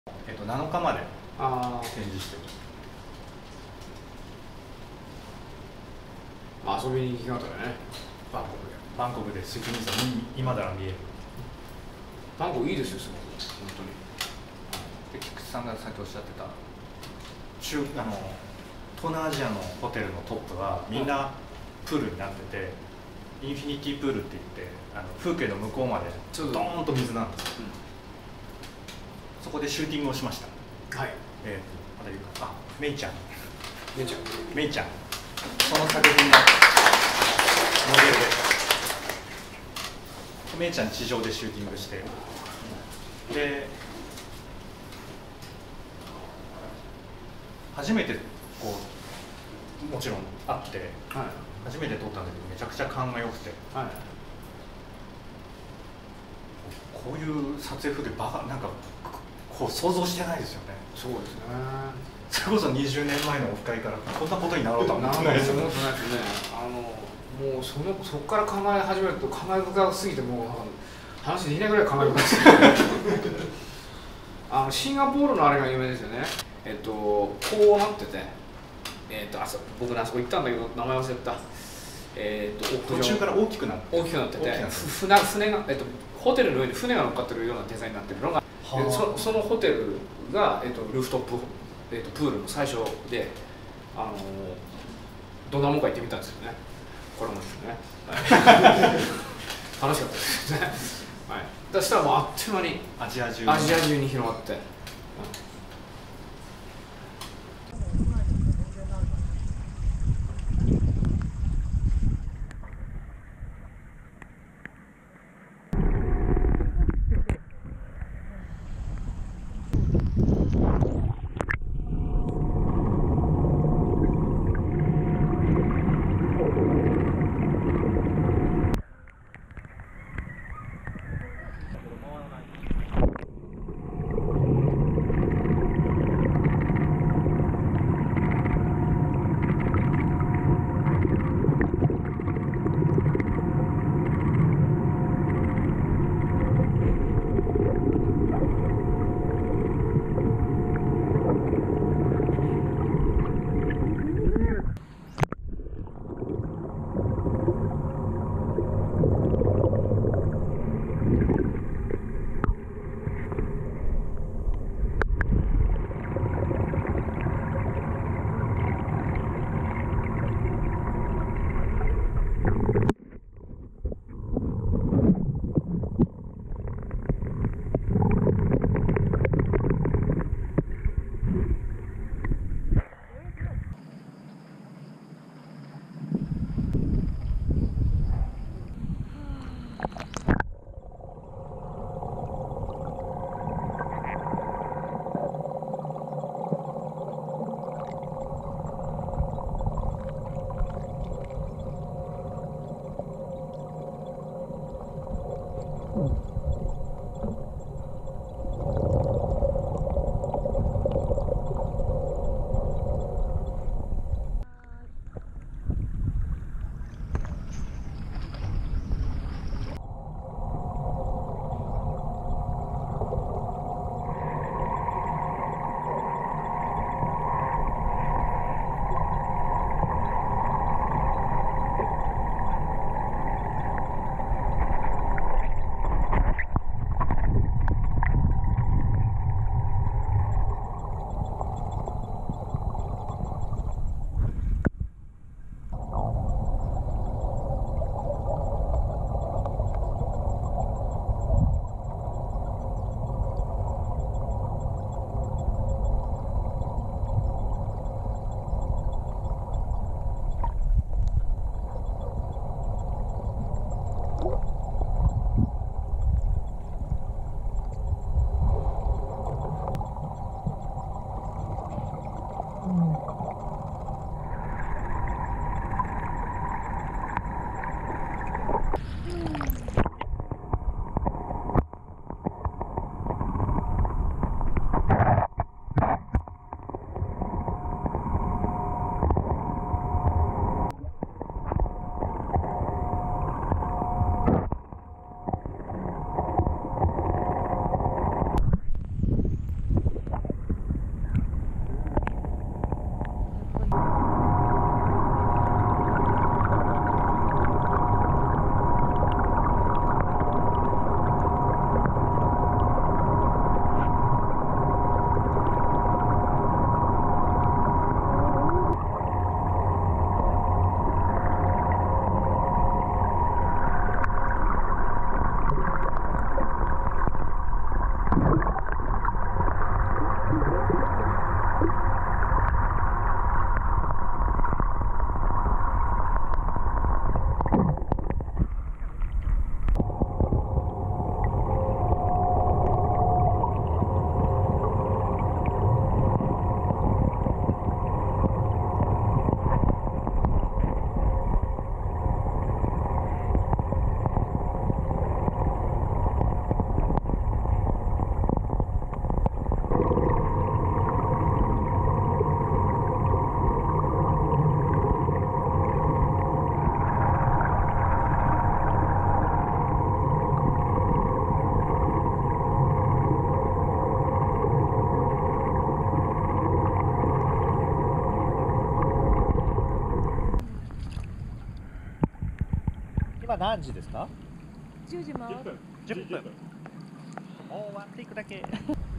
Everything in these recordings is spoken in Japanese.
7日まで展示してる。 遊びに行き方だね。 バンコクでスキミさん今なら見える。 バンコクいいですよ、すごく本当に。 で菊池さんがさっきおっしゃってた東南アジアのホテルのトップはみんなプールになってて、インフィニティプールって言って風景の向こうまでドーンと水なんですよ。そこでシューティングをしました。はい。まだ言うか、メイちゃん。メイちゃん。その作品のモデルで、メイちゃん地上でシューティングして、で、初めてこうもちろん会って、はい、初めて撮ったんだけどめちゃくちゃ勘が良くて、はい、こういう撮影風景なんかこう想像してないですよね。 そうですね。 それこそ20年前のオフ会からこんなことになろうとは思ってないですよね。 もうそこから考え始めると考え深すぎてもう話できないぐらい考え深いですシンガポールのあれが有名ですよね。こうなってて、僕あそこ行ったんだけど名前忘れた。 途中から大きくなってて、船が、ホテルの上に船が乗っかってるようなデザインになってるのが、そのホテルが、ルーフトップ、プールの最初で、どんなもんか行ってみたんですよね。これもですね。楽しかったですね。はい。そしたらもうあっという間にアジア中に広がって。 今何時ですか 10時回って 10分もう終わっていくだけ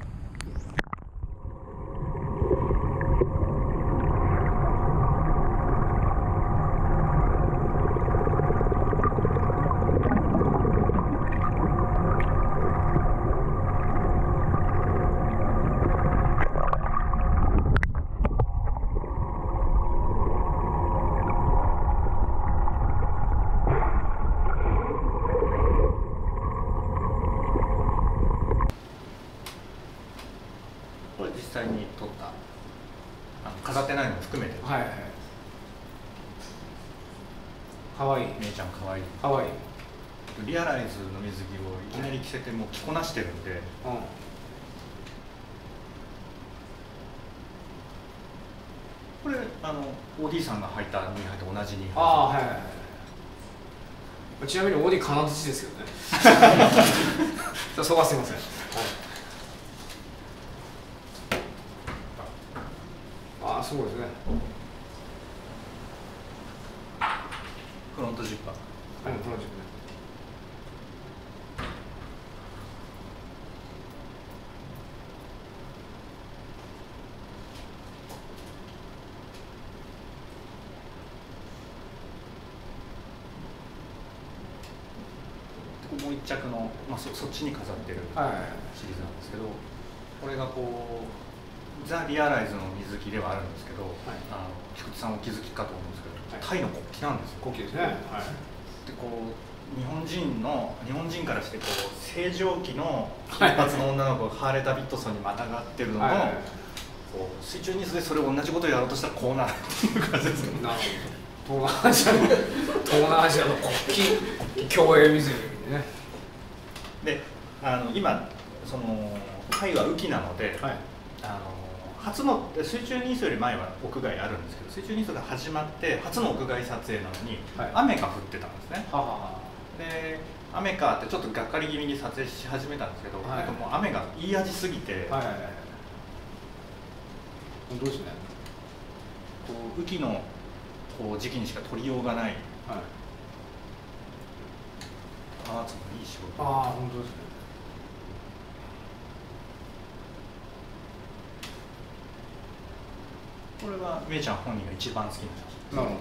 これ実際に撮った飾ってないのも含めて、 はいはい。かわいい。 めいちゃんかわいい。 かわいい。 リアライズの水着をいきなり着せてもう着こなしてるんで、 うん。 これOD さんが履いたニーハイと同じニーハイ。 ああ、はいはいはい。ちなみに OD 金槌ですけどね。そこはすいません。はい。ああ、すごいですね。 フロントジッパー。 はい、プロジェクトね。 もう一着の、そっちに飾ってるはいはいはい。 シリーズなんですけど、これがこうザ・リアライズの水着ではあるんですけど、菊池さんお気づきかと思うんですけど、 はいタイの国旗なんですよ。 国旗ですね。はい。 でこう日本人からしてこう正常期の金髪の女の子がハーレー・ダビッドソンにまたがってるのの、 はいはいはいこう水中ニュースでそれ同じことをやろうとしたらこうなるっていう感じですね。 なるほど。東南アジアの国旗競泳水着ね。 で今そのタイは雨季なので、 はい。 初の水中ニースより前は屋外あるんですけど、水中ニースが始まって初の屋外撮影なのに、 はい雨が降ってたんですね。 ははは。 で雨かってちょっとがっかり気味に撮影し始めたんですけど、 はいなんかもう雨がいい味すぎて、 はいはいはい。本当ですね。 こう雨季のこう時期にしか撮りようがないはい。 アーツのいい仕事。 ああ、本当ですね。 これはめいちゃん本人が一番好きな写真。 なるほど。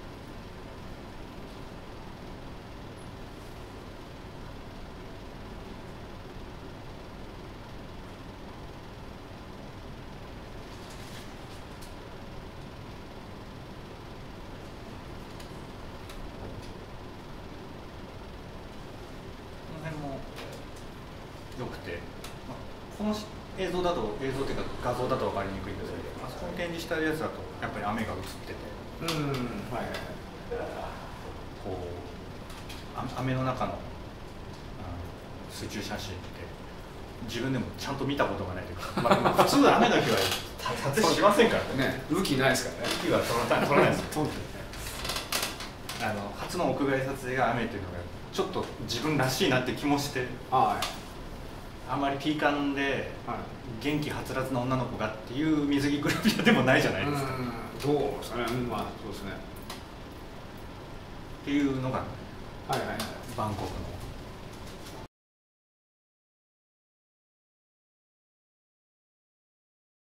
この辺も良くて、この映像というか画像だと分かりにくいんですけど、あそこに展示したやつだとやっぱり雨が映ってて、 はいはいはい。 こう雨の中の水中写真って自分でもちゃんと見たことがないというか、普通雨だけは撮影しませんからね。 ね、雨季ないですからね。 雨季は撮らないですよ。初の屋外撮影が雨っていうのがちょっと自分らしいなって気もして、 はい。 あんまりピーカンではい。 元気はつらつな女の子がっていう水着グループでもないじゃないですか。 どうですかね。まあそうですね。 っていうのがはいはいはい。 バンコクの